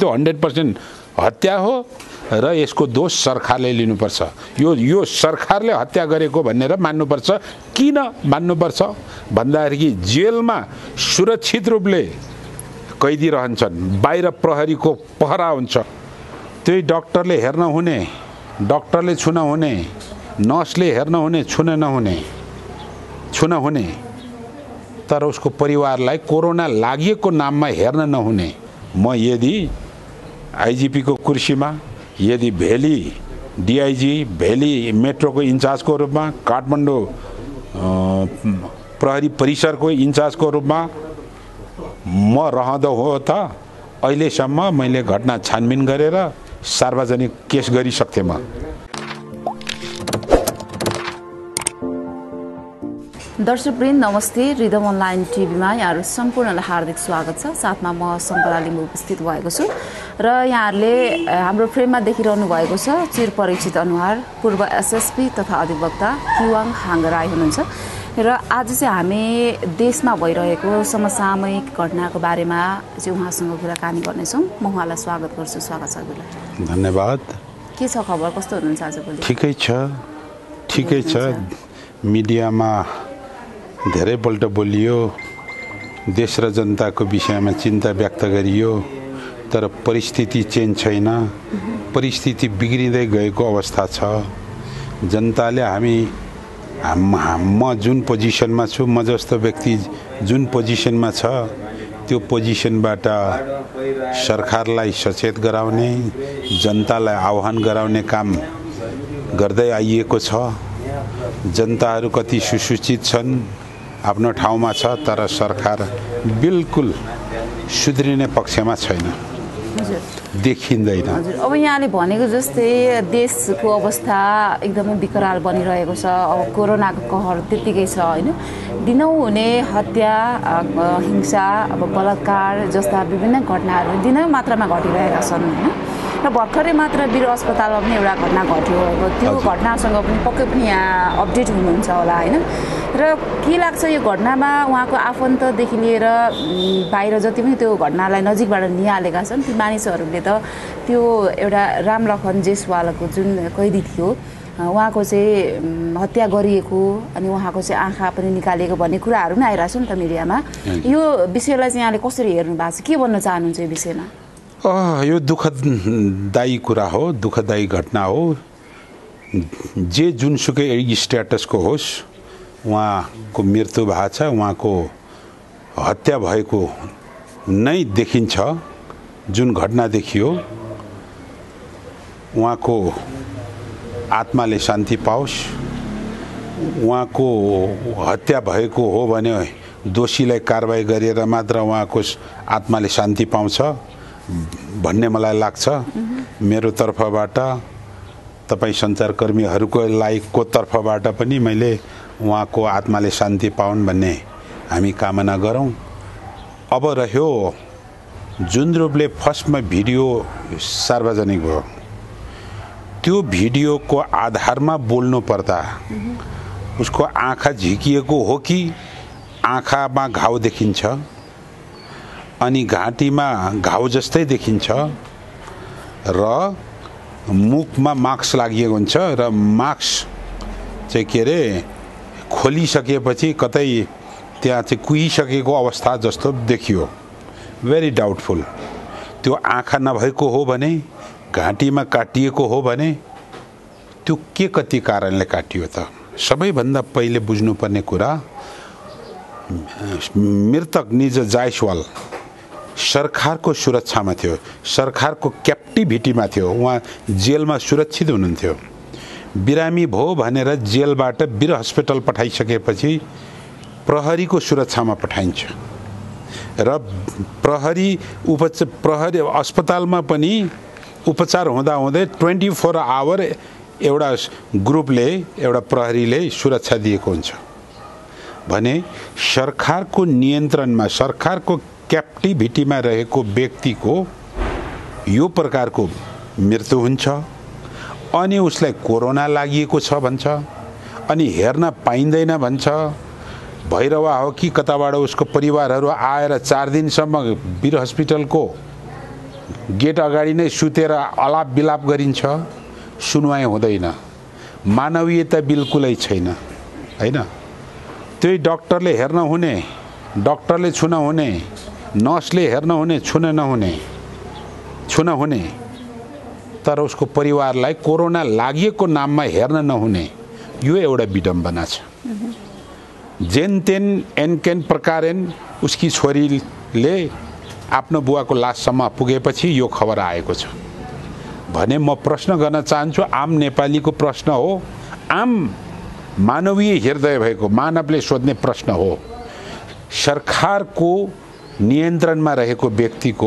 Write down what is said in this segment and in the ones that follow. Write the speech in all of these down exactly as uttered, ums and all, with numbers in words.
त्यो hundred percent हत्या हो र यसको दोष सरकारले लिनुपर्छ। यो यो सरकारले हत्या गरेको भनेर मान्नुपर्छ। किन मान्नुपर्छ भन्दाखेरि जेलमा सुरक्षित रूपले कैदी रहन्छन्, बाहिर प्रहरीको पहरा हुन्छ, त्यही डाक्टरले हेर्न हुने, डाक्टरले छुन हुने, नर्सले हेर्न हुने, छुन नहुने, छुन हुने, तर उसको परिवारलाई कोरोना लागेको नाममा हेर्न नहुने। म यदि आईजीपी को कुर्सीमा, यदि भेली डीआईजी भेली मेट्रोको इन्चार्जको रूपमा, काठमाडौँ प्रहरी परिसरको इन्चार्जको रूपमा म रहँदो हो त अहिलेसम्म मैले घटना छानबिन गरेर सार्वजनिक केस गरिसक्थे। म दर्शकवृन्द नमस्ते। रिदम अनलाइन टिभीमा यहाँहरू सम्पूर्णलाई हार्दिक स्वागत छ। साथमा म शङ्करा लिम्बू उपस्थित भएको छु र यहाँहरूले हाम्रो फ्रेममा देखिरहनु भएको छ चिरपरिचित अनुहार पूर्व एसएसपी तथा अधिवक्ता किवाङ हाङ्गराई हुनुहुन्छ र आज चाहिँ हामी देशमा भइरहेको समसामयिक घटनाको बारेमा चाहिँ उहाँसँग कुराकानी गर्नेछौँ। म उहाँलाई स्वागत गर्छु। स्वागत छ हजुरलाई। धन्यवाद। के छ खबर, कस्तो हुनुहुन्छ आजभोलि? ठिकै छ, ठिकै छ। मिडियामा धेरैपल्ट बोलियो, देश र जनताको विषयमा चिन्ता व्यक्त गरियो, तर परिस्थिति चेन्ज छैन। परिस्थिति बिग्रिँदै गएको अवस्था छ। जनताले हामी म जुन पोजिसनमा छु, म जस्तो व्यक्ति जुन पोजिसनमा छ, त्यो पोजिसनबाट सरकारलाई सचेत गराउने, जनतालाई आह्वान गराउने काम गर्दै आइएको छ। जनताहरू कति सुसूचित छन्, आफ्नो ठाउँमा छ, तर सरकार बिल्कुल सुध्रिने पक्षमा छैन, देखिँदैन। हजुर, अब यहाँले भनेको जस्तै देशको अवस्था एकदमै विकराल बनिरहेको छ। अब कोरोनाको कहर त्यत्तिकै छ होइन। दिनौँ हुने हत्या, हिंसा, अब बलात्कार जस्ता विभिन्न घटनाहरू दिनौँ मात्रामा घटिरहेका छन् होइन। र भर्खरै मात्र वीर अस्पतालमा पनि एउटा घटना घट्यो। अब त्यो घटनासँग पनि पक्कै पनि यहाँ अपडेट हुनुहुन्छ होला होइन। र के लाग्छ यो घटनामा उहाँको आफन्तदेखि लिएर बाहिर जति पनि त्यो घटनालाई नजिकबाट निहालेका छन् ती मानिसहरूले त त्यो एउटा रामलखन जेसवालको जुन कैदी थियो उहाँको चाहिँ हत्या गरिएको अनि उहाँको चाहिँ आँखा पनि निकालिएको भन्ने कुराहरू पनि आइरहेको छ नि त मिडियामा। यो विषयलाई चाहिँ यहाँले कसरी हेर्नु भएको छ, के भन्न चाहनुहुन्छ यो विषयमा? यो दुःखदायी कुरा हो, दुःखदायी घटना हो। जे जुनसुकै स्ट्याटसको होस्, उहाँको मृत्यु भएको छ, उहाँको हत्या भएको नै देखिन्छ। जुन घटना देखियो, उहाँको आत्माले शान्ति पाओस्। उहाँको हत्या भएको हो भने दोषीलाई कारबाही गरेर मात्र उहाँको आत्माले शान्ति पाउँछ भन्ने मलाई लाग्छ। मेरो तर्फबाट, तपाईँ सञ्चारकर्मीहरूको लाइकको तर्फबाट पनि मैले उहाँको आत्माले शान्ति पाउन् भन्ने हामी कामना गरौँ। अब रह्यो जुन रूपले फर्स्टमा भिडियो सार्वजनिक भयो, त्यो भिडियोको आधारमा बोल्नु पर्दा उसको आँखा झिकिएको हो कि आँखामा घाउ देखिन्छ अनि घाँटीमा घाउ जस्तै देखिन्छ र मुखमा मास्क लागिएको हुन्छ र मास्क चाहिँ के अरे खोलिसकेपछि कतै त्यहाँ चाहिँ कुहिसकेको अवस्था जस्तो देखियो। Very doubtful. त्यो आँखा नभएको हो भने, घाँटीमा काटिएको हो भने त्यो के कति कारणले काटियो त? सबैभन्दा पहिले बुझ्नुपर्ने कुरा, मृतक निज जायसवाल सरकारको सुरक्षामा थियो, सरकारको क्याप्टिभिटीमा थियो। उहाँ जेलमा सुरक्षित हुनुहुन्थ्यो। बिरामी भयो भनेर जेलबाट वीर हस्पिटल पठाइसकेपछि प्रहरीको सुरक्षामा पठाइन्छ र प्रहरी उपचार प्रहरी अस्पतालमा पनि उपचार हुँदा हुँदै ट्वेन्टी फोर आवर एउटा ग्रुपले, एउटा प्रहरीले सुरक्षा दिएको हुन्छ भने सरकारको नियन्त्रणमा, सरकारको क्याप्टिभिटीमा रहेको व्यक्तिको यो प्रकारको मृत्यु हुन्छ अनि उसलाई कोरोना लागिएको छ भन्छ अनि हेर्न पाइँदैन भन्छ। भैरवा हो कि कताबाट उसको परिवारहरू आएर चार दिनसम्म वीर हस्पिटलको गेट अगाडि नै सुतेर अलाप बिलाप गरिन्छ, सुनवाई हुँदैन, मानवीयता बिल्कुलै छैन हैन। त्यही डाक्टरले हेर्न हुने, डाक्टरले छुन हुने, नर्सले हेर्न हुने, छुन नहुने, छुन हुने, तर उसको परिवारलाई कोरोना लागेको नाममा हेर्न नहुने, यो एउटा विडम्बना छ। जेन तेन एनकेन प्रकारेन उसकी छोरीले आफ्नो बुवाको लाससम्म पुगेपछि यो खबर आएको छ भने म प्रश्न गर्न चाहन्छु, आम नेपालीको प्रश्न हो, आम मानवीय हृदय भएको मानवले सोध्ने प्रश्न हो, सरकारको नियन्त्रणमा रहेको व्यक्तिको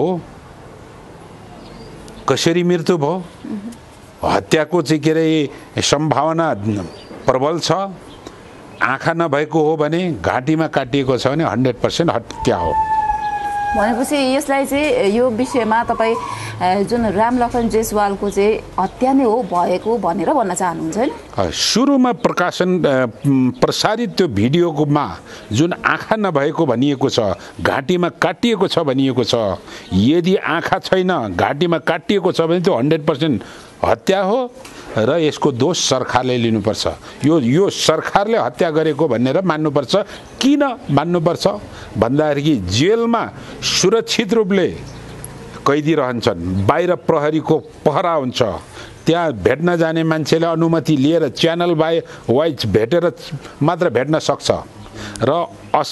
कसरी मृत्यु भयो? हत्याको चाहिँ के अरे सम्भावना प्रबल छ। आँखा नभएको हो भने, घाँटीमा काटिएको छ भने हन्ड्रेड पर्सेन्ट हत्या हो। भनेपछि यसलाई चाहिँ यो विषयमा तपाईँ जुन रामलखन जयसवालको चाहिँ हत्या नै हो भएको भनेर भन्न चाहनुहुन्छ हैन? सुरुमा प्रकाशन प्रसारित त्यो भिडियोकोमा जुन आँखा नभएको भनिएको छ, घाँटीमा काटिएको छ भनिएको छ, यदि आँखा छैन, घाँटीमा काटिएको छ भने त्यो हन्ड्रेड पर्सेन्ट हत्या हो र यसको दोष सरकारले लिनुपर्छ। यो यो सरकारले हत्या गरेको भनेर मान्नुपर्छ। किन मान्नुपर्छ भन्दाखेरि जेलमा सुरक्षित रूपले कैदी रहन्छन्, बाहिर प्रहरीको पहरा हुन्छ, त्यहाँ भेट्न जाने मान्छेले अनुमति लिएर च्यानल बाई वाइज भेटेर मात्र भेट्न सक्छ र अस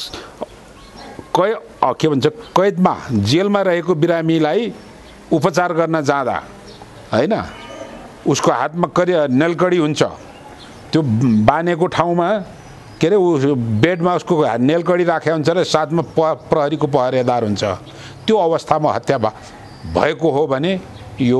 कै के भन्छ कैदमा जेलमा रहेको बिरामीलाई उपचार गर्न जाँदा हैन, उसको हातमा करि नेलकडी हुन्छ, त्यो बानेको ठाउँमा के अरे बेडमा उसको नेलकडी राखेको हुन्छ र साथमा प्रहरीको पहरेदार हुन्छ, त्यो अवस्थामा हत्या भएको हो भने यो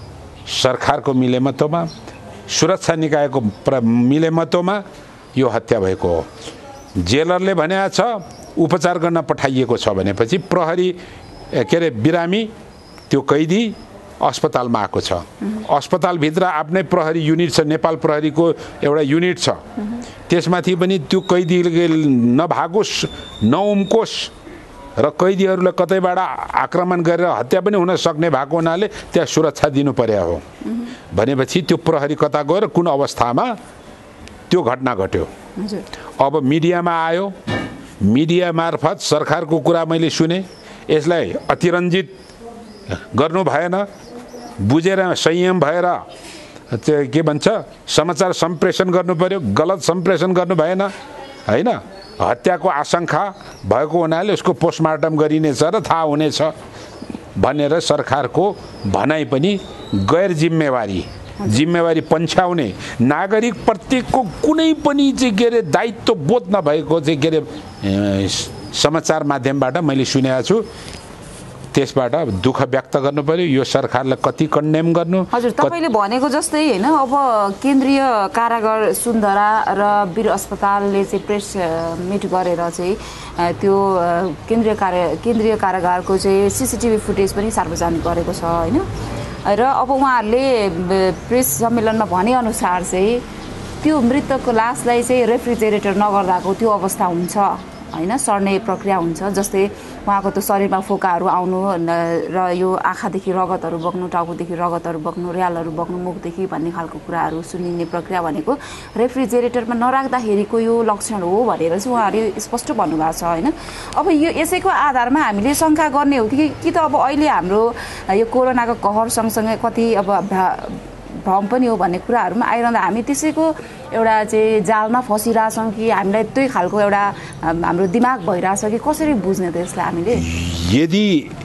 सरकारको मिलेमतोमा, सुरक्षा निकायको मिलेमतोमा यो हत्या भएको हो। जेलरले भनेको छ उपचार गर्न पठाइएको छ भनेपछि प्रहरी के अरे बिरामी त्यो कैदी अस्पतालमा आएको छ, अस्पतालभित्र आफ्नै प्रहरी युनिट छ, नेपाल प्रहरीको एउटा युनिट छ, त्यसमाथि पनि त्यो कैदीले नभागोस् नउम्कोस् र कैदीहरूलाई कतैबाट आक्रमण गरेर हत्या पनि हुन सक्ने भएको हुनाले त्यहाँ सुरक्षा दिनु पर्यो हो भनेपछि त्यो प्रहरी कता गएर कुन अवस्थामा त्यो घटना घट्यो। अब मिडियामा आयो, मिडिया मार्फत सरकारको कुरा मैले सुने, यसलाई अतिरञ्जित गर्नु भएन, बुझेर संयम भएर के भन्छ समाचार सम्प्रेषण गर्नु पर्यो, गलत सम्प्रेषण गर्नु भएन हैन। हत्याको आशंका भएको हुनाले उसको पोस्टमार्टम गरिनेछ र थाहा हुनेछ भनेर सरकारको भनाइ पनि गैर जिम्मेवारी जिम्मेवारी पन्छाउने, नागरिक प्रत्येकको कुनै पनि चाहिँ के अरे दायित्व बोध नभएको चाहिँ के अरे समाचार माध्यमबाट मैले सुनेको छु। त्यसबाट दुःख व्यक्त गर्नु पर्यो। यो सरकारलाई कति कन्डेम गर्नु। हजुर, तपाईले भनेको जस्तै हैन, अब केन्द्रीय कारागार सुन्दरा र वीर अस्पतालले चाहिँ प्रेस मिट गरेर चाहिँ त्यो केन्द्रीय कार्य केन्द्रीय कारागारको चाहिँ सीसीटीभी फुटेज पनि सार्वजनिक गरेको छ हैन। र अब उहाँहरूले प्रेस सम्मेलनमा भने अनुसार चाहिँ त्यो मृतकको लासलाई चाहिँ रेफ्रिजरेटर नगर्दाको त्यो अवस्था हुन्छ हैन, सर्ने प्रक्रिया हुन्छ। जस्तै उहाँको त्यो शरीरमा फोकाहरू आउनु र यो आँखादेखि रगतहरू बग्नु, टाउकोदेखि रगतहरू बग्नु, र्यालहरू बग्नु मुखदेखि भन्ने खालको कुराहरू सुनिने प्रक्रिया भनेको रेफ्रिजरेटरमा नराख्दाखेरिको यो लक्षण हो भनेर चाहिँ उहाँहरूले स्पष्ट भन्नुभएको छ हैन। अब यो यसैको आधारमा हामीले शङ्का गर्ने हो कि कि त अब अहिले हाम्रो यो कोरोनाको कहर सँगसँगै कति अब भ्रम पनि हो भन्ने कुराहरूमा आइरहँदा हामी त्यसैको एउटा चाहिँ जालमा फसिरहेछौँ कि हामीलाई त्यही खालको एउटा हाम्रो दिमाग भइरहेछ कि कसरी बुझ्ने त यसलाई हामीले? यदि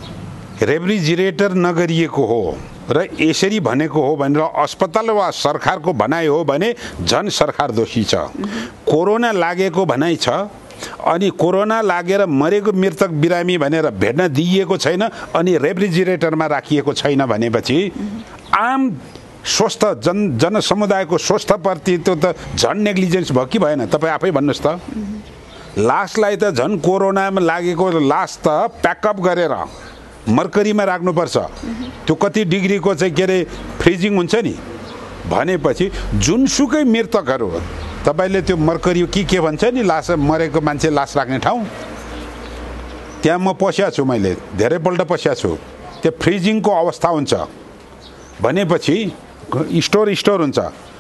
रेफ्रिजरेटर नगरिएको हो र यसरी भनेको हो भनेर अस्पताल वा सरकारको भनाइ हो भने झन् सरकार दोषी छ। कोरोना लागेको भनाइ छ अनि कोरोना लागेर मरेको मृतक बिरामी भनेर भेट्न दिइएको छैन अनि रेफ्रिजरेटरमा राखिएको छैन भनेपछि आम स्वस्थ जन जनसमुदायको स्वस्थप्रति त्यो त झन् नेग्लिजेन्स भयो कि भएन? तपाईँ आफै भन्नुहोस् त। लासलाई त झन् कोरोनामा लागेको लास त प्याकअप गरेर मर्करीमा राख्नुपर्छ। त्यो कति डिग्रीको चाहिँ के अरे फ्रिजिङ हुन्छ नि भनेपछि जुनसुकै मृतकहरू तपाईँले त्यो मर्करी के के भन्छ नि लास मरेको मान्छे लास राख्ने ठाउँ, त्यहाँ म पस्या छु, मैले धेरैपल्ट पस्या छु। त्यो फ्रिजिङको अवस्था हुन्छ भनेपछि स्टोर स्टोर हुन्छ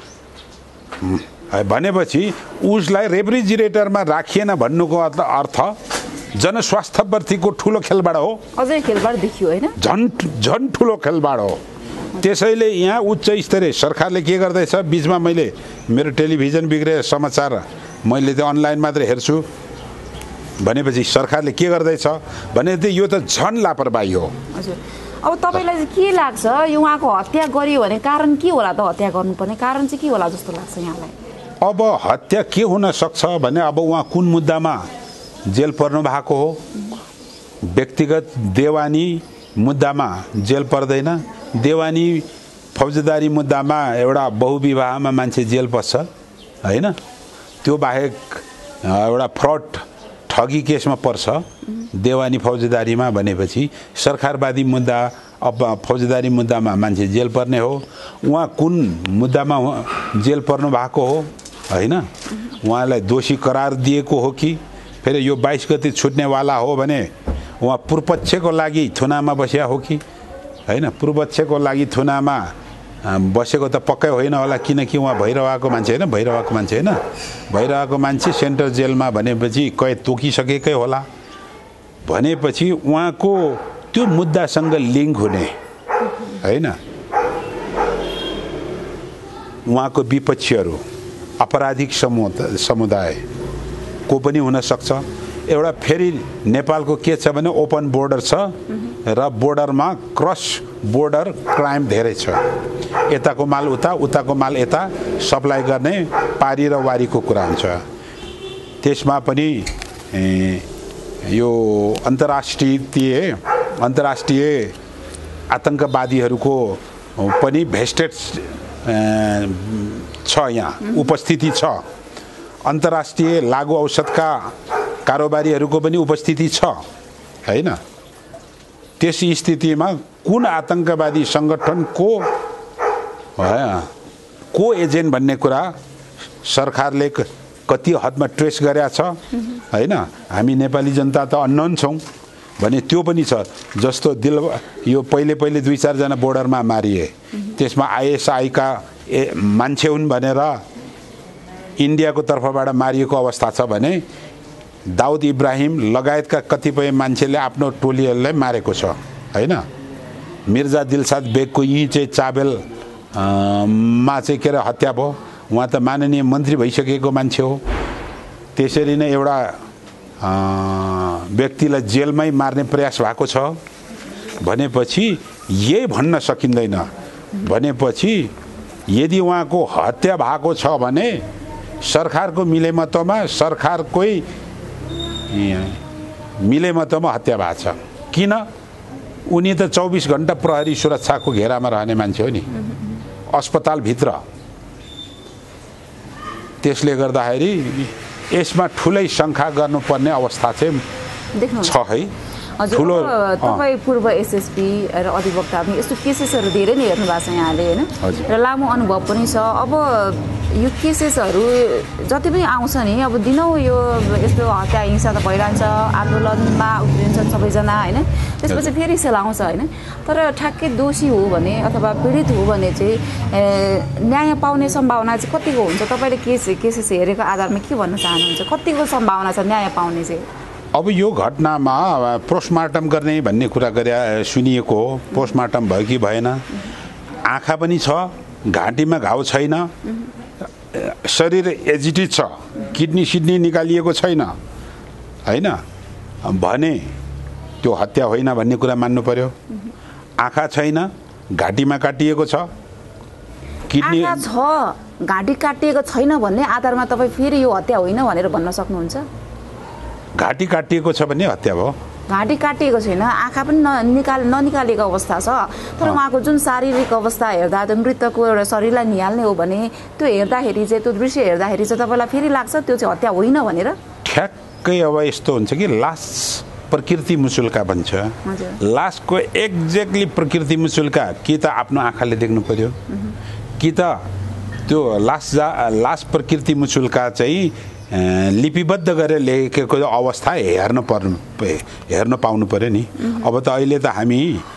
भनेपछि उसलाई रेफ्रिजिरेटरमा राखिएन भन्नुको अर्थ जनस्वास्थ्यप्रतिको ठुलो खेलबाड हो। अझै खेलबाड देखियो हैन? झन् झन् ठुलो खेलबाड हो। त्यसैले यहाँ उच्च स्तरीय सरकारले के गर्दैछ, बीचमा मैले मेरो टेलिभिजन बिग्रे समाचार मैले त अनलाइन मात्र हेर्छु भनेपछि सरकारले के गर्दैछ भने त यो त झन् लापरवाही हो। हजुर, अब तपाईलाई चाहिँ के लाग्छ यो उहाँको हत्या गरियो भने कारण के होला त? हत्या गर्नुपर्ने कारण चाहिँ के होला जस्तो लाग्छ यहाँलाई? अब हत्या के हुन सक्छ भने अब उहाँ कुन मुद्दामा जेल पर्नु भएको हो? व्यक्तिगत देवानी मुद्दामा जेल पर्दैन। देवानी फौजदारी मुद्दामा एउटा बहुविवाहमा मान्छे जेल पर्छ हैन? त्यो बाहेक एउटा फ्रड ठगी केसमा पर्छ देवानी फौजदारीमा भनेपछि सरकारवादी मुद्दा अब फौजदारी मुद्दामा मान्छे जेल पर्ने हो। उहाँ कुन मुद्दामा जेल पर्नु भएको हो हैन? उहाँलाई दोषी करार दिएको हो कि फेरि यो बाइस गते छुट्नेवाला हो भने उहाँ पूर्वपक्षको लागि थुनामा बस्या हो कि हैन? पूर्वपक्षको लागि थुनामा बसेको त पक्कै होइन होला, किनकि उहाँ भैरवाको मान्छे होइन, भैरवाको मान्छे होइन, भैरवाको मान्छे सेन्ट्रल जेलमा भनेपछि कैद तोकिसकेकै होला। भनेपछि उहाँको त्यो मुद्दासँग लिङ्क हुने हैन? उहाँको विपक्षीहरू आपराधिक समुदाय समुदाय को पनि हुन सक्छ। एउटा फेरि नेपालको के छ भने ओपन बोर्डर छ र बोर्डरमा क्रस बोर्डर क्राइम धेरै छ। यताको माल उता, उताको माल यता सप्लाई गर्ने पारी र वारीको कुरा हुन्छ। त्यसमा पनि यो अन्तर्राष्ट्रिय अन्तर्राष्ट्रिय आतंकवादीहरूको पनि भेस्टेड छ, यहाँ उपस्थिति छ। अन्तर्राष्ट्रिय लागु औषधका कारोबारीहरूको पनि उपस्थिति छ हैन? त्यस स्थितिमा कुन आतंकवादी संगठन को को एजेन्ट भन्ने कुरा सरकारले कति हदमा ट्रेस गरेका छ हैन? हामी नेपाली जनता त अननोन छौँ भने त्यो पनि छ। जस्तो दिल यो पहिले पहिले दुई चारजना बोर्डरमा मारिए, त्यसमा आइएसआईका मान्छे हुन् भनेर इन्डियाको तर्फबाट मारिएको अवस्था छ भने दाउद इब्राहिम लगायतका कतिपय मान्छेले आफ्नो टोलीहरूलाई मारेको छ हैन? मिर्जा दिलसाद बेगको यी चाहिँ चाबेल मा चाहिँ के अरे हत्या भयो। उहाँ त माननीय मन्त्री भइसकेको मान्छे हो। त्यसरी नै एउटा व्यक्तिलाई जेलमै मार्ने प्रयास भएको छ भनेपछि यही भन्न सकिँदैन। भनेपछि यदि उहाँको हत्या भएको छ भने सरकारको मिलेमतोमा सरकारकै मिलेमतोमा हत्या भएको छ। किन? उनी त चौबिस घण्टा प्रहरी सुरक्षाको घेरामा रहने मान्छे हो नि, अस्पतालभित्र। त्यसले गर्दाखेरि यसमा ठुलै शङ्का गर्नुपर्ने अवस्था चाहिँ छ है। ठुलो तपाईँ पूर्व एसएसपी र अधिवक्ता पनि यस्तो केसेसहरू धेरै नै हेर्नु भएको छ यहाँले हैन? र लामो अनुभव पनि छ। अब यो केसेसहरू जति पनि आउँछ नि, अब दिनौँ यो यस्तो हत्या हिंसा त भइरहन्छ, आन्दोलनमा उत्रिन्छन् सबैजना हैन? त्यसपछि फेरि सेलाउँछ हैन? तर ठ्याक्कै दोषी हो भने अथवा पीडित हो भने चाहिँ न्याय पाउने सम्भावना चाहिँ कतिको हुन्छ? तपाईँले केस केसेस हेरेको आधारमा के भन्न चाहनुहुन्छ? कतिको सम्भावना छ न्याय पाउने चाहिँ? अब यो घटनामा पोस्टमार्टम गर्ने भन्ने कुरा गरे सुनिएको हो। पोस्टमार्टम भयो कि भएन? आँखा पनि छ, घाँटीमा घाउ छैन, शरीर एजिटेड छ, किडनी सिडनी निकालिएको छैन हैन भने त्यो हत्या होइन भन्ने कुरा मान्नु पर्यो। आँखा छैन, घाँटीमा काटिएको छ, किडनी आँखा छ, घाँटी काटिएको छैन भन्ने आधारमा तपाईँ फेरि यो हत्या होइन भनेर भन्न सक्नुहुन्छ? घाँटी काटिएको छ भने हत्या भयो। घाँटी काटिएको छैन, आँखा पनि निकाल ननिकालेको अवस्था छ, तर उहाँको जुन शारीरिक अवस्था हेर्दा त्यो मृतकको एउटा शरीरलाई निहाल्ने हो भने त्यो हेर्दाखेरि चाहिँ त्यो दृश्य हेर्दाखेरि चाहिँ तपाईँलाई फेरि लाग्छ त्यो चाहिँ हत्या होइन भनेर? ठ्याक्कै अब यस्तो हुन्छ कि लास प्रकृति मुसुल्का भन्छ। लासको एक्ज्याक्टली प्रकृति मुसुल्का कि त आफ्नो आँखाले देख्नु पर्यो कि त त्यो लास जा लास प्रकृति मुसुल्का चाहिँ लिपिबद्ध गरेर लेखेको अवस्था हेर्न पर्नु हेर्न पाउनु पर्यो नि। अब त अहिले त हामी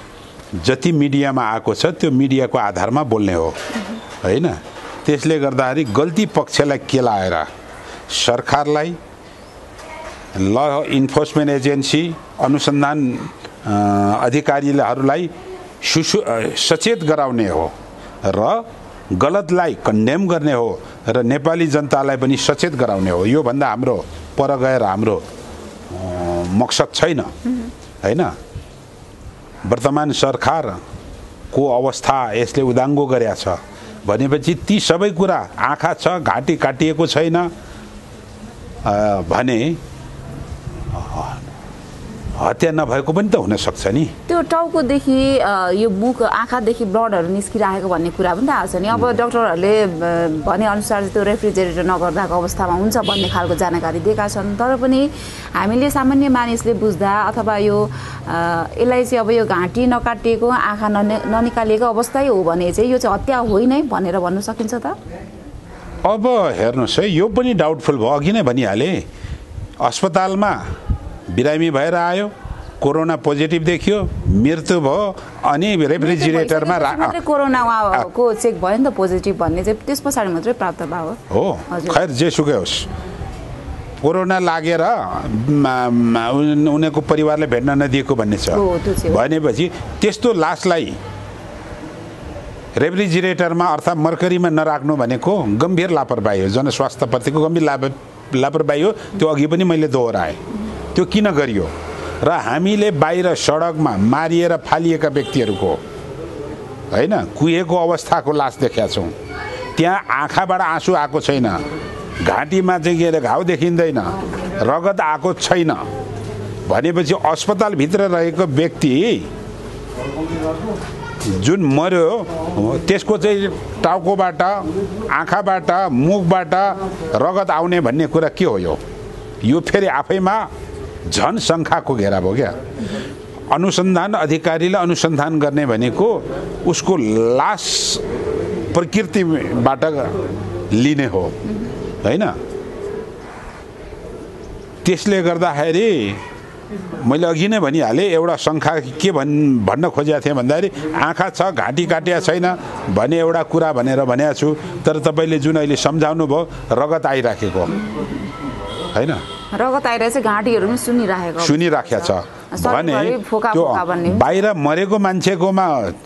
जति मिडियामा आएको छ त्यो मिडियाको आधारमा बोल्ने हो हैन। त्यसले गर्दाखेरि गल्ती पक्षलाई केलाएर सरकारलाई, ल इन्फोर्समेन्ट एजेन्सी, अनुसन्धान अधिकारीहरूलाई सुसु सचेत गराउने हो र गलतलाई कन्डेम गर्ने हो र नेपाली जनतालाई पनि सचेत गराउने हो। यो भन्दा हाम्रो पर गएर हाम्रो मकसद छैन हैन। वर्तमान सरकारको अवस्था यसले उदाङ्गो गरेको छ भनेपछि ती सबै कुरा आँखा छ, घाँटी काटिएको छैन भने हत्या नभएको पनि त हुन सक्छ नि। त्यो टाउकोदेखि यो मुख आँखादेखि ब्लडहरू निस्किरहेको भन्ने कुरा पनि त आएको छ नि। अब डाक्टरहरूले भने अनुसार त्यो रेफ्रिजरेटर नगर्दाको अवस्थामा हुन्छ भन्ने खालको जानकारी दिएका छन्। तर पनि हामीले सामान्य मानिसले बुझ्दा अथवा यो यसलाई चाहिँ अब यो घाँटी नकाटिएको, आँखा ननिकालिएको अवस्थै हो भने चाहिँ यो चाहिँ हत्या होइन भनेर भन्न सकिन्छ त? अब हेर्नुहोस् है, यो पनि डाउटफुल भयो। अघि नै भनिहालेँ, अस्पतालमा बिरामी भएर आयो, कोरोना पोजिटिभ देखियो, मृत्यु भयो, अनि रेफ्रिजिरेटरमा मात्रै कोरोनाको चेक भयो नि त पोजिटिभ भन्ने चाहिँ त्यस पछाडि मात्रै प्राप्त भयो हो। खैर जेसुकै होस्, कोरोना लागेर उनीहरूको परिवारले भेट्न नदिएको भन्ने छ भनेपछि त्यस्तो लासलाई रेफ्रिजिरेटरमा अर्थात् मर्करीमा नराख्नु भनेको गम्भीर लापरवाही हो, जनस्वास्थ्यप्रतिको गम्भीर लापरवाही हो। त्यो अघि पनि मैले दोहोऱ्याएँ। त्यो किन गरियो र हामीले बाहिर सडकमा मारिएर फालिएका व्यक्तिहरूको हैन कुहेको अवस्थाको लास देखेका छौँ। त्यहाँ आँखाबाट आँसु आएको छैन, घाँटीमा चाहिँ के अरे घाउ देखिँदैन, रगत आएको छैन भनेपछि अस्पतालभित्र रहेको व्यक्ति जुन मर्यो त्यसको चाहिँ टाउकोबाट, आँखाबाट, मुखबाट रगत आउने भन्ने कुरा के हो? यो यो फेरि आफैमा झन शङ्खाको घेरा भयो क्या। अनुसन्धान अधिकारीले अनुसन्धान गर्ने भनेको उसको लास प्रकृतिबाट लिने हो हैन। त्यसले गर्दाखेरि मैले अघि नै भनिहालेँ, एउटा शङ्का के भन् भन्न खोजेको थिएँ भन्दाखेरि आँखा छ, घाँटी काटिया छैन भने एउटा कुरा भनेर भनेको छु। तर तपाईँले जुन अहिले सम्झाउनु भयो, रगत आइराखेको हैन, रगत आइरहेछ, घाँटीहरू पनि सुनिराखेको सुनिराखेको छ भने त्यो बाहिर मरेको मान्छेकोमा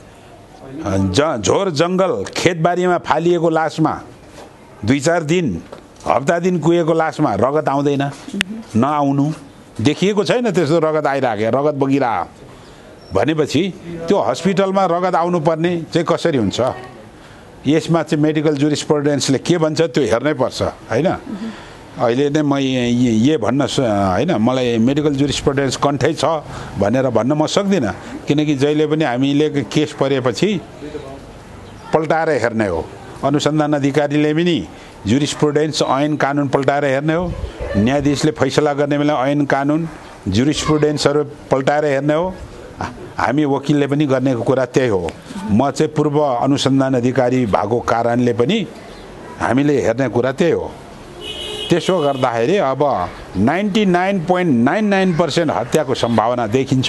ज झोर जङ्गल खेतबारीमा फालिएको लासमा दुई चार दिन हप्ता दिन कुहेको लासमा रगत आउँदैन? नआउनु देखिएको छैन। त्यस्तो रगत आइराख्यो, रगत बगिरह भनेपछि त्यो हस्पिटलमा रगत आउनुपर्ने चाहिँ कसरी हुन्छ? यसमा चाहिँ मेडिकल जुरिस्प्रुडेन्सले के भन्छ त्यो हेर्नै पर्छ हैन। अहिले नै म ये भन्न हैन, मलाई मेडिकल जुरिस्प्रुडेन्स कन्ठै छ भनेर भन्न म सक्दिनँ, किनकि जहिले पनि हामीले केस परेपछि पल्टाएर हेर्ने हो। अनुसन्धान अधिकारीले पनि जुरिस्प्रुडेन्स ऐन कानुन पल्टाएर हेर्ने हो, न्यायाधीशले फैसला गर्ने बेला ऐन कानुन जुरिस्प्रुडेन्सहरू पल्टाएर हेर्ने हो, हामी वकिलले पनि गर्ने कुरा त्यही हो। म चाहिँ पूर्व अनुसन्धान अधिकारी भएको कारणले पनि हामीले हेर्ने कुरा त्यही हो। त्यसो गर्दाखेरि अब ninety nine point nine nine percent हत्याको सम्भावना देखिन्छ।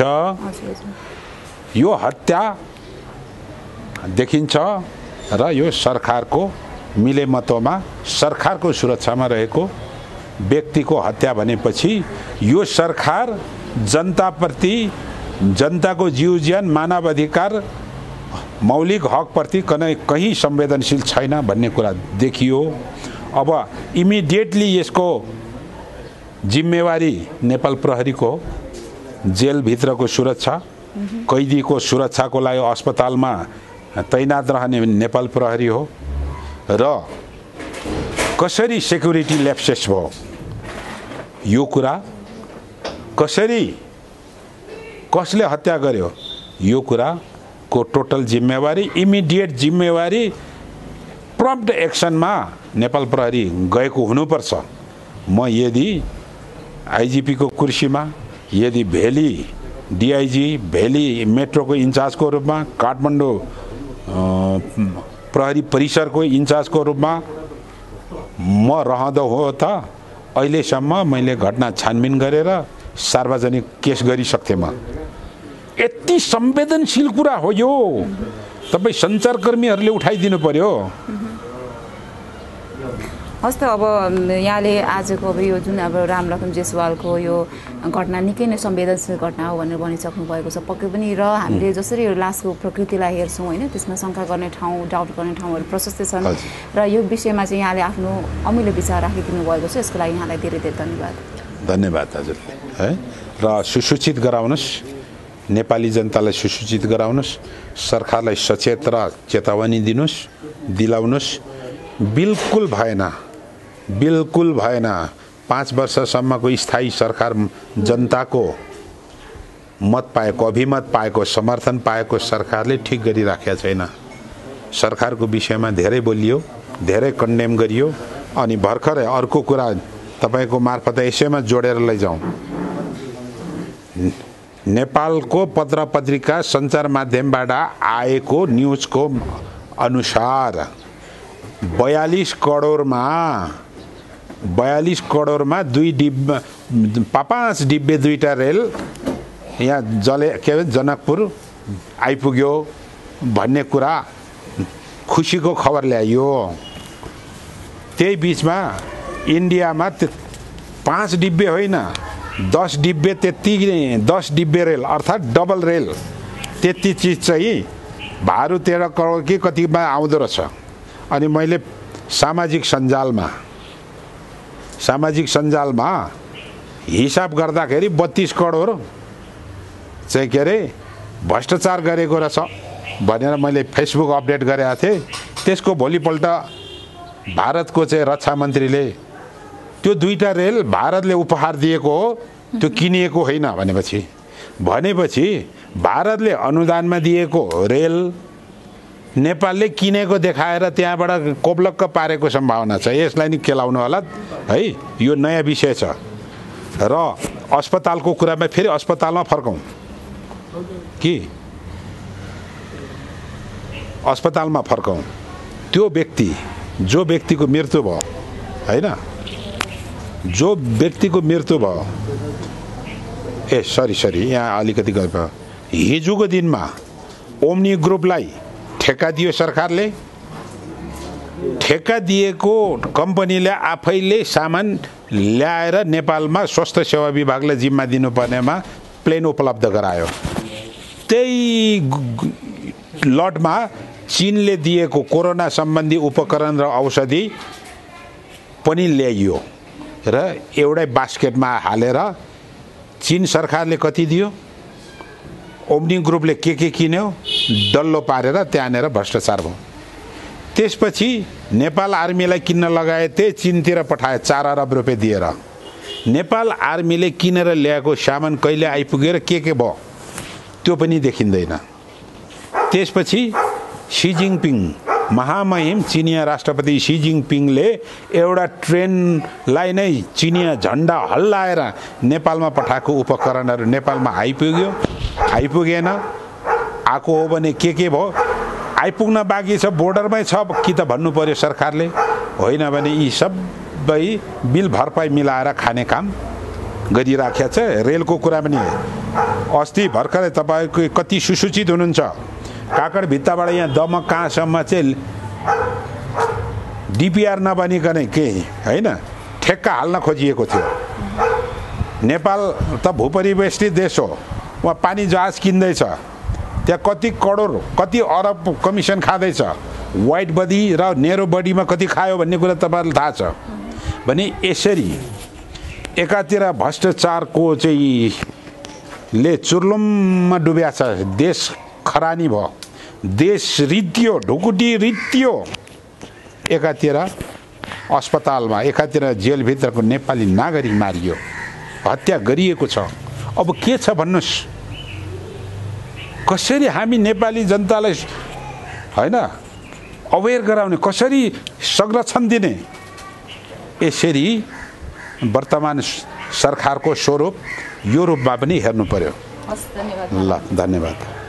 यो हत्या देखिन्छ र यो सरकारको मिलेमतोमा, सरकारको सुरक्षामा रहेको व्यक्तिको हत्या भनेपछि यो सरकार जनताप्रति, जनताको जीव ज्यान, मानव अधिकार, मौलिक हकप्रति कनै कहीँ संवेदनशील छैन भन्ने कुरा देखियो। अब इमिडिएटली यसको जिम्मेवारी नेपाल प्रहरीको हो। जेलभित्रको सुरक्षा, कैदीको सुरक्षाको लागि अस्पतालमा तैनात रहने नेपाल प्रहरी हो र कसरी सेक्युरिटी ल्याप्सेस भयो यो कुरा, कसरी कसले हत्या गर्यो यो कुराको टोटल जिम्मेवारी, इमिडिएट जिम्मेवारी, प्रम्प्ट एक्सनमा नेपाल प्रहरी गएको हुनुपर्छ। म यदि आइजिपी को कुर्सीमा, यदि भेली डिआइजी, भेली मेट्रोको इन्चार्जको रूपमा, काठमाडौँ प्रहरी परिसरको इन्चार्जको रूपमा म रहँदो हो त अहिलेसम्म मैले घटना छानबिन गरेर सार्वजनिक केस गरिसक्थेँ। म यति संवेदनशील कुरा हो यो। तपाईँ सञ्चारकर्मीहरूले उठाइदिनु पर्यो। हस् त, अब यहाँले आजको अब यो जुन अब रामलखन जयसवालको यो घटना निकै नै संवेदनशील घटना हो भनेर भनिसक्नु भएको छ पक्कै पनि। र हामीले जसरी यो लासको प्रकृतिलाई हेर्छौँ होइन, त्यसमा शङ्का गर्ने ठाउँ, डाउट गर्ने ठाउँहरू प्रशस्तै छन्। र यो विषयमा चाहिँ यहाँले आफ्नो अमिलो विचार राखिदिनु भएको छ, यसको लागि यहाँलाई धेरै धेरै धन्यवाद। धन्यवाद हजुरले है। र सुसूचित गराउनुहोस्, नेपाली जनतालाई सुसूचित गराउनुहोस्, सरकारलाई सचेत र चेतावनी दिनुहोस्, दिलाउनुहोस्। बिल्कुल भएन, बिल्कुल भएन। पाँच वर्षसम्मको स्थायी सरकार जनताको मत पाएको, अभिमत पाएको, समर्थन पाएको सरकारले ठिक गरिराखेको छैन। सरकारको विषयमा धेरै बोलियो, धेरै कन्डेम गरियो। अनि भर्खरै अर्को कुरा तपाईँको मार्फत यसैमा जोडेर लैजाउँ। नेपालको पत्र पत्रिका सञ्चार माध्यमबाट आएको न्युजको अनुसार बयालीस करोडमा बयालीस करोडमा दुई डिब्बा पाँच डिब्बे दुईटा रेल यहाँ जले के भन्छ जनकपुर आइपुग्यो भन्ने कुरा खुसीको खबर ल्यायो। त्यही बिचमा इन्डियामा पाँच डिब्बे होइन, दस डिब्बे, त्यति दस डिब्बे रेल अर्थात् डबल रेल, त्यति चिज चाहिँ बाह्र तेह्र करोड कि कतिमा आउँदो रहेछ। अनि मैले सामाजिक सञ्जालमा सामाजिक सञ्जालमा हिसाब गर्दाखेरि बत्तीस करोड चाहिँ के अरे भ्रष्टाचार गरेको रहेछ भनेर मैले फेसबुक अपडेट गरेको थिएँ। त्यसको भोलिपल्ट भारतको चाहिँ रक्षा मन्त्रीले त्यो दुईटा रेल भारतले उपहार दिएको हो, त्यो किनिएको होइन भनेपछि भनेपछि भारतले अनुदानमा दिएको रेल नेपालले किनेको देखाएर त्यहाँबाट कोप्लक्क पारेको सम्भावना छ। यसलाई नि केलाउनु होला है। यो नयाँ विषय छ। र अस्पतालको कुरामा फेरि अस्पतालमा फर्कौँ कि अस्पतालमा फर्कौँ। त्यो व्यक्ति जो व्यक्तिको मृत्यु भयो होइन, जो व्यक्तिको मृत्यु भयो ए सरी सरी यहाँ अलिकति गयो। हिजोको दिनमा ओम्नी ग्रुपलाई ठेक्का दियो सरकारले। ठेक्का दिएको कम्पनीले आफैले सामान ल्याएर नेपालमा स्वास्थ्य सेवा विभागले जिम्मा दिनुपर्नेमा प्लेन उपलब्ध गरायो। त्यही लटमा चीनले दिएको कोरोना सम्बन्धी उपकरण र औषधि पनि ल्याइयो र एउटै बास्केटमा हालेर चीन सरकारले कति दियो, ओम्नी ग्रुपले के के किन्यो, डल्लो पारेर त्यहाँनिर भ्रष्टाचार भयो। त्यसपछि नेपाल आर्मीलाई किन्न लगाए, त्यही चीनतिर पठाए चार अरब रुपियाँ दिएर। नेपाल आर्मीले किनेर ल्याएको सामान कहिले आइपुगेर के के भयो त्यो पनि देखिँदैन। त्यसपछि सी जिङपिङ महामहिम चिनिया राष्ट्रपति सी जिङपिङले एउटा ट्रेनलाई नै चिनिया झन्डा हल्लाएर नेपालमा पठाएको उपकरणहरू नेपालमा आइपुग्यो, आइपुगेन। आएको हो भने के के भयो, आइपुग्न बाँकी छ, बोर्डरमै छ कि त भन्नु पर्यो सरकारले। होइन भने यी सबै बिल भरपाई मिलाएर खाने काम गरिराखेको छ। रेलको कुरा पनि अस्ति भर्खरै तपाईँको कति सुसूचित हुनुहुन्छ। काकड भित्ताबाट यहाँ दमक कहाँसम्म चाहिँ डिपिआर नबनिकन के होइन ठेक्का हाल्न खोजिएको थियो। नेपाल त भूपरिवेष्टित देश हो, वहाँ पानी जहाज किन्दैछ, त्यहाँ कति करोड कति अरब कमिसन खाँदैछ। वाइट बडी र नेरो बडीमा कति खायो भन्ने कुरा तपाईँलाई थाहा छ भने यसरी एकातिर भ्रष्टाचारको चाहिँ ले चुर्लुममा डुब्या छ। देश खरानी भयो, देश रित्यो, ढुकुटी रित्यो। एकातिर अस्पतालमा, एकातिर जेलभित्रको नेपाली नागरिक मारियो, हत्या गरिएको छ। अब के छ भन्नुहोस्, कसरी हामी नेपाली जनतालाई होइन अवेर गराउने, कसरी संरक्षण दिने, यसरी वर्तमान सरकारको स्वरूप यो रूपमा पनि हेर्नु पर्यो। हस्, धन्यवाद। ल धन्यवाद।